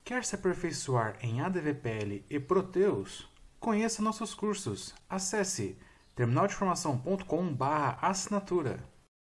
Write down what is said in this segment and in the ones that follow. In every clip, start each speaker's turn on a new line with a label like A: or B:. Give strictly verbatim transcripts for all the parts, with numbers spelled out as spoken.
A: Quer se aperfeiçoar em A D V P L e Proteus? Conheça nossos cursos. Acesse terminal de formação ponto com barra assinatura.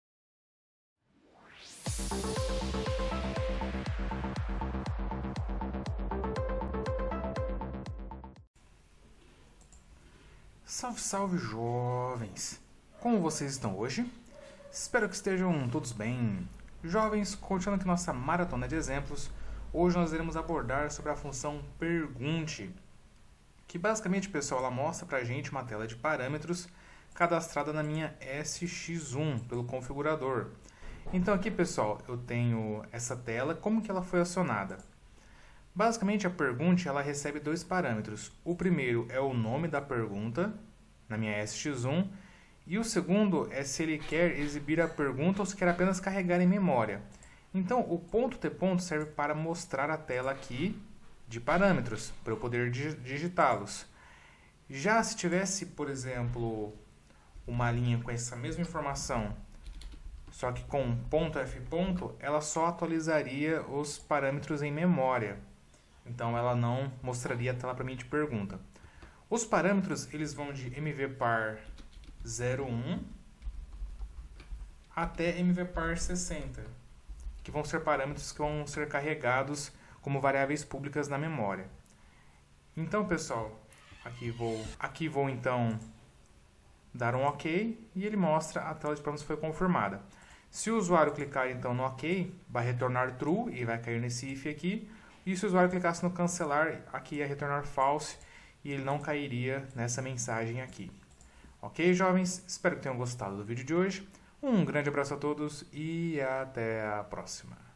A: Salve, salve, jovens! Como vocês estão hoje? Espero que estejam todos bem. Jovens, continuando aqui nossa maratona de exemplos, hoje nós iremos abordar sobre a função pergunte, que basicamente, pessoal, ela mostra pra gente uma tela de parâmetros cadastrada na minha S X um pelo configurador. Então aqui, pessoal, eu tenho essa tela. Como que ela foi acionada? Basicamente, a pergunta ela recebe dois parâmetros. O primeiro é o nome da pergunta, na minha S X um, e o segundo é se ele quer exibir a pergunta ou se quer apenas carregar em memória. Então, o ponto T ponto serve para mostrar a tela aqui de parâmetros, para eu poder digitá-los. Já se tivesse, por exemplo, uma linha com essa mesma informação, só que com ponto F ponto, ela só atualizaria os parâmetros em memória. Então, ela não mostraria a tela para mim de pergunta. Os parâmetros eles vão de mvpar zero um até mvpar sessenta, que vão ser parâmetros que vão ser carregados como variáveis públicas na memória. Então, pessoal, aqui vou, aqui vou então dar um OK e ele mostra a tela de parâmetros foi confirmada. Se o usuário clicar então no OK, vai retornar true e vai cair nesse if aqui. E se o usuário clicasse no cancelar, aqui ia retornar false e ele não cairia nessa mensagem aqui. Ok, jovens? Espero que tenham gostado do vídeo de hoje. Um grande abraço a todos e até a próxima.